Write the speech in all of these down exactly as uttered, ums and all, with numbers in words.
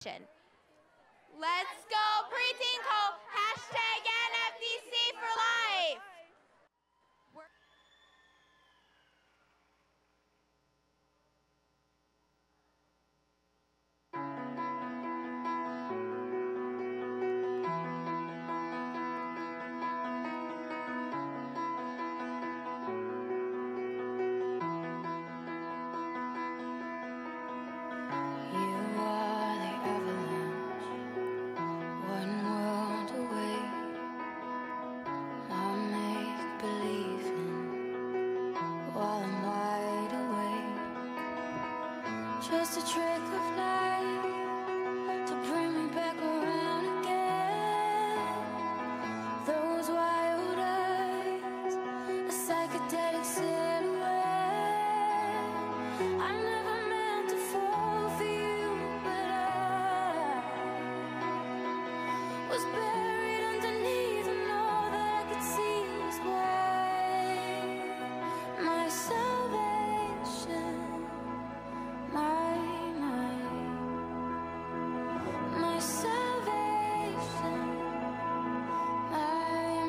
competition. Let's go Preteen Co. Hashtag N F D C for life. Just a trick of light to bring me back around again. Those wild eyes, a psychedelic silhouette. I never meant to fall for you, but I was buried underneath, and all that I could see was white. My salvation. My, my, my salvation, my,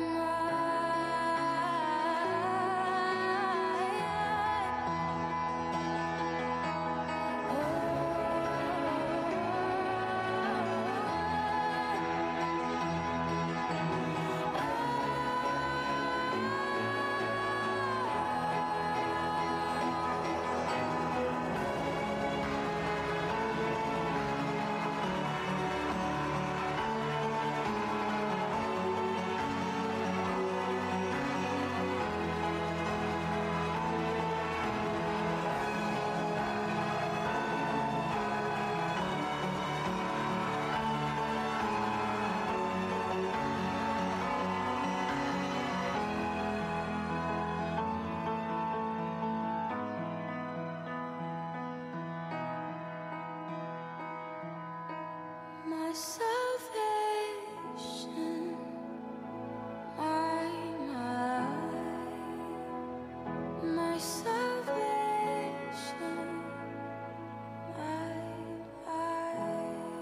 my salvation, my, my, my salvation, my, my.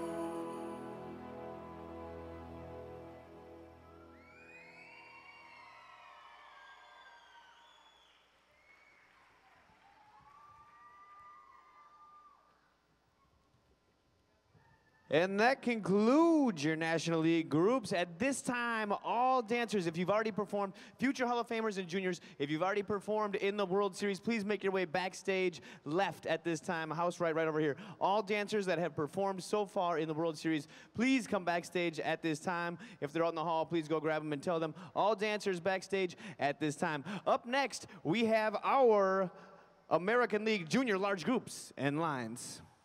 And that concludes your National League groups. At this time, all dancers, if you've already performed, future Hall of Famers and juniors, if you've already performed in the World Series, please make your way backstage left at this time, house right, right over here. All dancers that have performed so far in the World Series, please come backstage at this time. If they're out in the hall, please go grab them and tell them, all dancers backstage at this time. Up next, we have our American League Junior Large Groups and Lines.